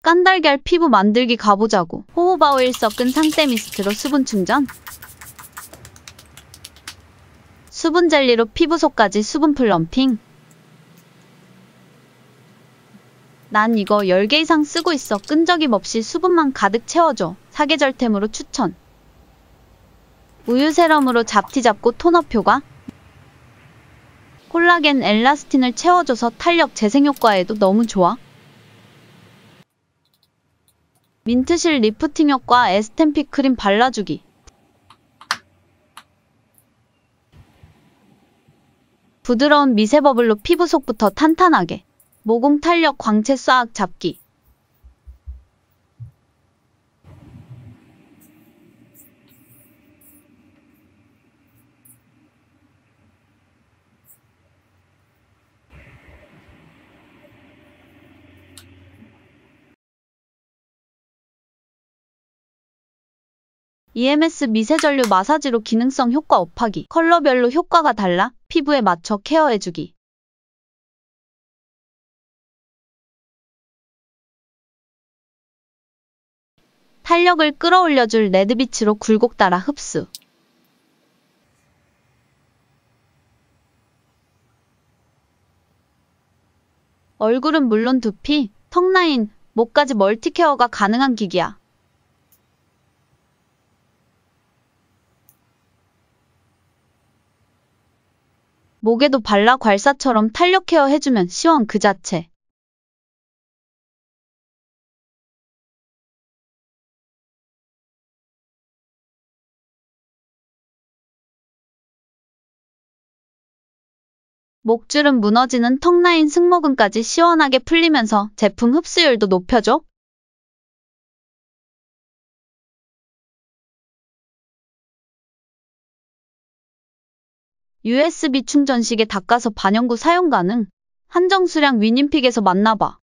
깐달걀 피부 만들기 가보자고. 호호바 오일 섞은 상태 미스트로 수분 충전. 수분 젤리로 피부 속까지 수분 플럼핑. 난 이거 10개 이상 쓰고 있어. 끈적임 없이 수분만 가득 채워줘. 사계절템으로 추천. 우유 세럼으로 잡티 잡고 톤업 효과. 콜라겐 엘라스틴을 채워줘서 탄력 재생 효과에도 너무 좋아. 민트실 리프팅 효과 에스텐픽 크림 발라주기. 부드러운 미세 버블로 피부 속부터 탄탄하게. 모공 탄력 광채 싹 잡기. EMS 미세전류 마사지로 기능성 효과 업하기. 컬러별로 효과가 달라 피부에 맞춰 케어해주기. 탄력을 끌어올려줄 레드빛으로 굴곡 따라 흡수. 얼굴은 물론 두피, 턱 라인, 목까지 멀티 케어가 가능한 기기야. 목에도 발라 괄사처럼 탄력 케어 해주면 시원 그 자체. 목주름 무너지는 턱 라인 승모근까지 시원하게 풀리면서 제품 흡수율도 높여줘. USB 충전식에 닦아서 반영구 사용 가능. 한정 수량 위님픽에서 만나봐.